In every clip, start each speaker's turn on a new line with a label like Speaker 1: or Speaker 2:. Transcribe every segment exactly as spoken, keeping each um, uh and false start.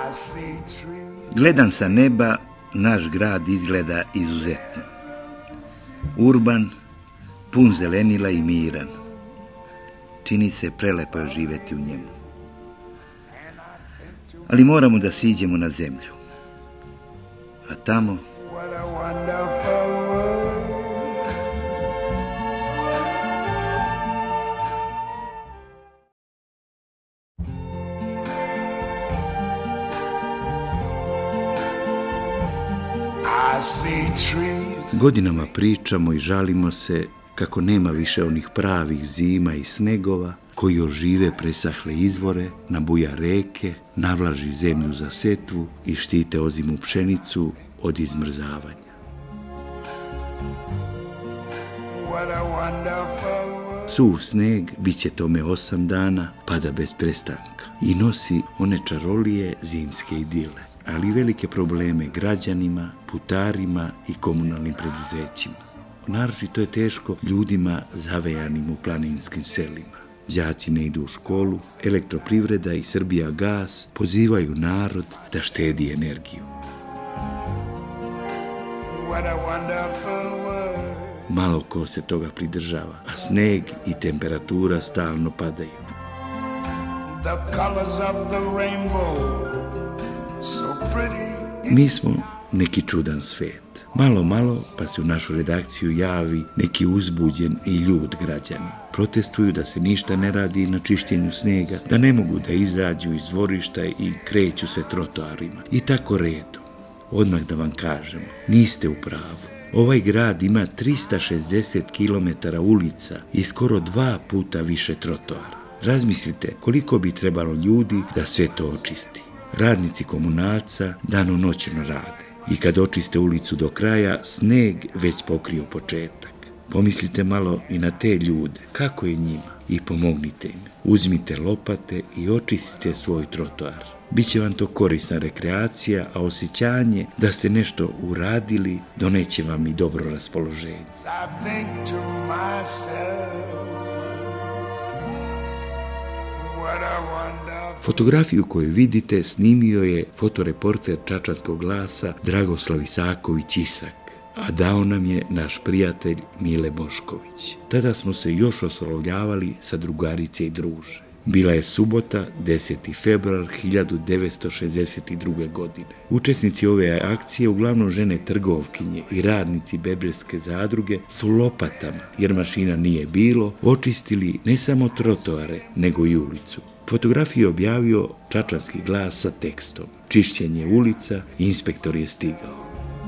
Speaker 1: Gledam sa neba, naš grad izgleda izuzetno. Urban, pun zelenila i miran. Čini se prelepo živeti u njemu. Ali moramo da siđemo na zemlju. A tamo... Godinama pričamo i žalimo se kako nema više onih pravih zima i snegova koji ožive presahle izvore, nabuja reke, navlaži zemlju za setvu i štite ozimu pšenicu od izmrzavanja. Suv sneg bit će tome osam dana, pada bez prestanka i nosi one čarolije zimske idile, ali velike probleme građanima, putarima i komunalnim preduzećima. Naročito je teško ljudima zavejanim u planinskim selima. Đaci ne idu u školu, Elektroprivreda i Srbijagas pozivaju narod da štedi energiju. Malo ko se toga pridržava, a sneg i temperatura stalno padaju. Mi smo neki čudan svet. Malo, malo pa se u našu redakciju javi neki uzbuđen i ljud građani. Protestuju da se ništa ne radi na čišćenju snega, da ne mogu da izađu iz dvorišta i kreću se trotoarima. I tako redom. Odmah da vam kažemo, niste u pravu. Ovaj grad ima trista šezdeset kilometara ulica i skoro dva puta više trotoara. Razmislite koliko bi trebalo ljudi da sve to očisti. Radnici komunalca dano-noćno rade i kad očiste ulicu do kraja, sneg već pokrio početak. Pomislite malo i na te ljude, kako je njima, i pomognite im. Uzmite lopate i očistite svoj trotoar. Biće vam to korisna rekreacija, a osjećanje da ste nešto uradili doneće vam i dobro raspoloženje. Fotografiju koju vidite snimio je fotoreporter Čačanskog glasa Dragoslav Isaković Isak, a dao nam je naš prijatelj Mile Bošković. Tada smo se još oslovljavali sa drugarice i druže. Bila je subota, deseti februar hiljadu devetsto šezdeset druge. godine. Učesnici ove akcije, uglavnom žene trgovkinje i radnici Bebrejske zadruge, su lopatama, jer mašina nije bilo, očistili ne samo trotoare, nego i ulicu. Fotografiju je objavio Čačanski glas sa tekstom. Čišćenje ulica, inspektor je stigao.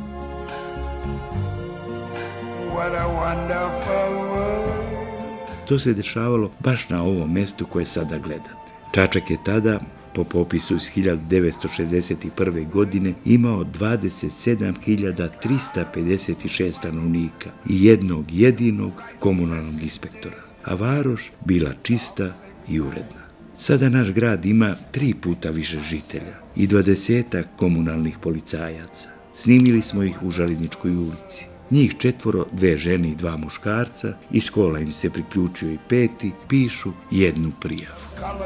Speaker 1: To se dešavalo baš na ovom mestu koje sada gledate. Čačak je tada, po popisu iz hiljadu devetsto šezdeset prve. godine, imao dvadeset sedam hiljada trista pedeset šest stanovnika i jednog jedinog komunalnog inspektora, a varoš bila čista i uredna. Sada naš grad ima tri puta više žitelja i dvadesetak komunalnih policajaca. Snimili smo ih u Železničkoj ulici. Njih četvoro, dve žene i dva muškarca, iz škola im se priključio i peti, pišu jednu prijavu.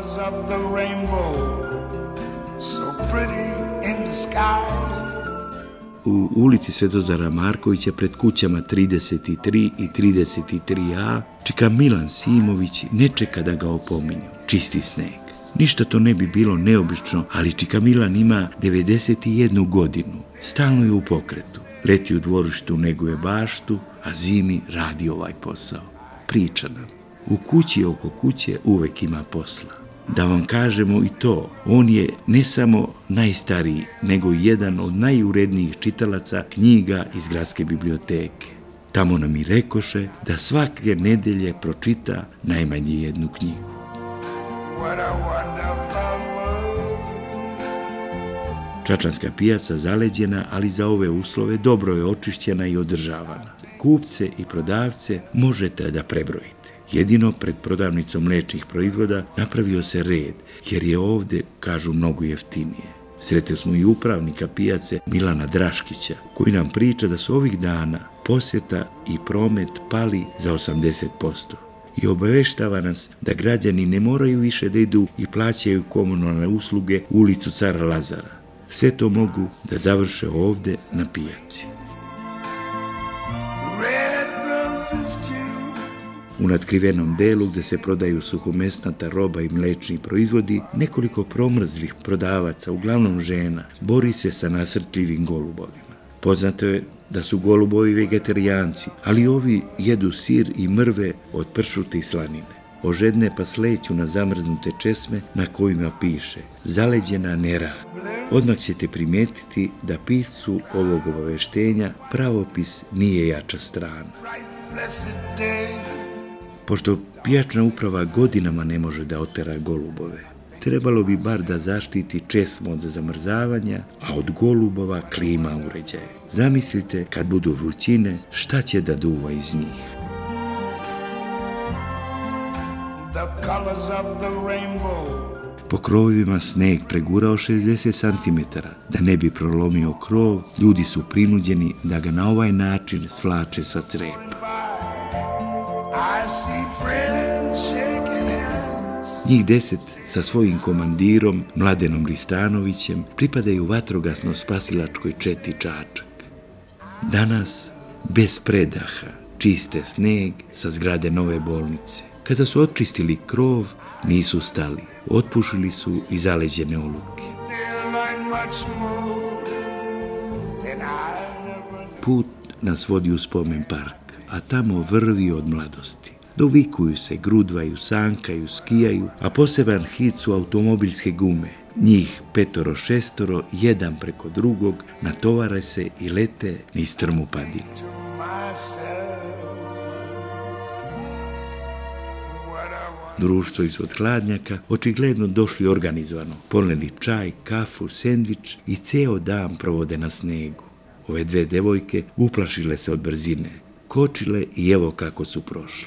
Speaker 1: U ulici Svetozara Markovića pred kućama trideset tri i trideset tri a čika Milan Simović ne čeka da ga opominju. Čisti sneg. Ništa to ne bi bilo neobično, ali čika Milan ima devedeset jednu godinu. Stalno je u pokretu. Leti u dvorištu, neguje baštu, a zimi radi ovaj posao. Priča nam. U kući i oko kuće uvek ima posla. Da vam kažemo i to, on je ne samo najstariji, nego i jedan od najurednijih čitalaca knjiga iz gradske biblioteke. Tamo nam i rekoše da svake nedelje pročita najmanje jednu knjigu. Čačanska pijaca zaleđena, ali za ove uslove dobro je očišćena i održavana. Kupce i prodavce možete da prebrojite. Jedino pred prodavnicom mlečnih proizvoda napravio se red, jer je ovde, kažu, mnogo jeftinije. Sretili smo i upravnika pijace Milana Draškića, koji nam priča da su ovih dana posjeta i promet pali za osamdeset posto. I obaveštava nas da građani ne moraju više da idu i plaćaju komunalne usluge u ulicu Cara Lazara. Sve to mogu da završe ovde na pijaci. U natkrivenom delu gde se prodaju suhomesnata roba i mlečni proizvodi, nekoliko promrzlih prodavaca, uglavnom žena, bori se sa nasrtljivim golubovima. Poznato je da su golubovi vegetarijanci, ali ovi jedu sir i mrve od pršute i slanine. Ožedne pa sleću na zamrznute česme na kojima piše zaleđena ne rad. Odmah ćete primetiti da piscu ovog obaveštenja pravopis nije jača strana. Pošto pijačna uprava godinama ne može da otera golubove, trebalo bi bar da zaštiti česmu od zamrzavanja, a od golubova klima uređaje. Zamislite kad budu vrućine, šta će da duva iz njih. Po krovovima sneg pregurao šezdeset santimetara. Da ne bi prolomio krov, ljudi su prinuđeni da ga na ovaj način svlače sa crepa. Njih deset sa svojim komandirom, Mladenom Ristanovićem, pripadaju vatrogasno-spasilačkoj četi Čačak. Danas, bez predaha, čiste sneg sa zgrade nove bolnice. Kada su očistili krov, nisu stali. Otpušili su i zaleđene oluke. Put nas vodi u spomen park, a tamo vrvi od mladosti. Dovikuju se, grudvaju, sankaju, skijaju, a poseban hit su automobilske gume. Njih petoro, šestoro, jedan preko drugog, natovare se i lete niz strmu padinu. Društvo iz Hladnjaka očigledno došli organizovano, poneli čaj, kafu, sendvič i ceo dan provode na snegu. Ove dve devojke uplašile se od brzine, kočile i evo kako su prošle.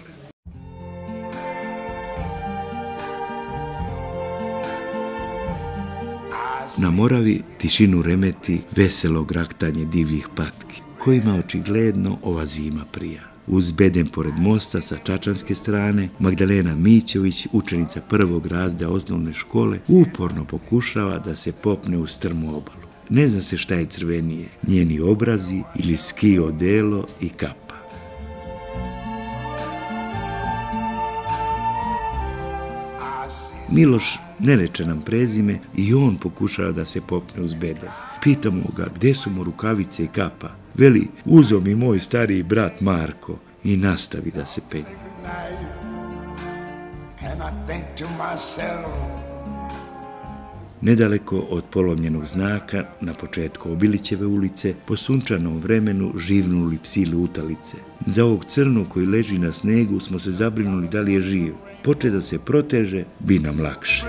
Speaker 1: Na Moravi tišinu remeti veselo graktanje divljih patki, kojima očigledno ova zima prija. Uz beden pored mosta sa čačanske strane, Magdalena Mićović, učenica prvog razreda osnovne škole, uporno pokušava da se popne u strmu obalu. Ne zna se šta je crvenije, njeni obrazi ili ski odelo i kapa. Miloš ne reče nam prezime i on pokušava da se popne uz beden. Pitamo ga gde su mu rukavice i kapa. Veli, uzo mi moj stariji brat Marko i nastavi da se penje. Nedaleko od polomljenog znaka, na početku Obilićeve ulice, po sunčanom vremenu živnuli psi lutalice. Za ovog crnog koji leži na snegu smo se zabrinuli da li je živ. Poče da se proteže, bi nam lakše.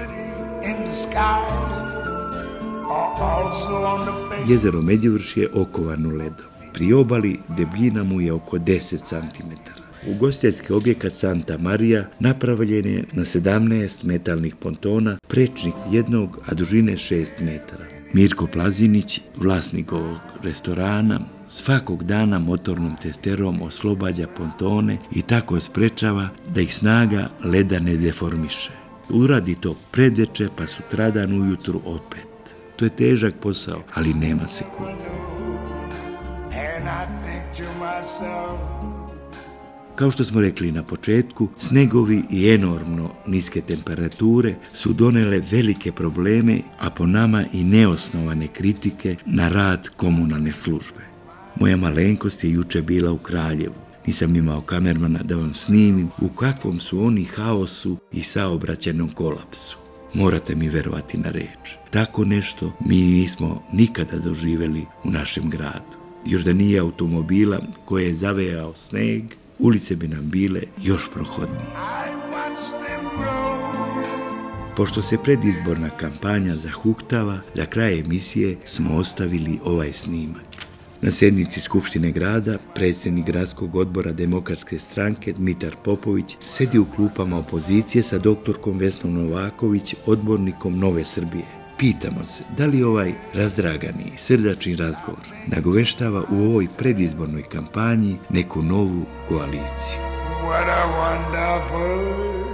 Speaker 1: Jezero Međuvršje okovano ledom. Pri obali debljina mu je oko deset santimetara. Ugostiteljski objekat Santa Marija napravljen je na sedamnaest metalnih pontona, prečnik jednog, a dužine šest metara. Mirko Plazinić, vlasnik ovog restorana, svakog dana motornom testerom oslobađa pontone i tako sprečava da ih snaga leda ne deformiše. Uradi to predveče pa sutradan ujutru opet. To je težak posao, ali nema se kud. Kao što smo rekli na početku, snegovi i enormno niske temperature su donele velike probleme, a po nama i neosnovane kritike na rad komunalne službe. Moja malenkost je juče bila u Kraljevu. Nisam imao kamermana da vam snimim u kakvom su oni haosu i saobraćajnom kolapsu. Morate mi verovati na reč. Tako nešto mi nismo nikada doživjeli u našem gradu. Još da nije automobila koje je zavejao sneg, ulice bi nam bile još prohodnije. Pošto se predizborna kampanja zahuktava, za kraj emisije smo ostavili ovaj snimak. Na sednici Skupštine grada predsjednik gradskog odbora Demokratske stranke Dmitar Popović sedi u klupama opozicije sa doktorkom Vesnom Novaković, odbornikom Nove Srbije. Pitamo se da li ovaj razdragani i srdačni razgovor nagoveštava u ovoj predizbornoj kampanji neku novu koaliciju. What a wonderful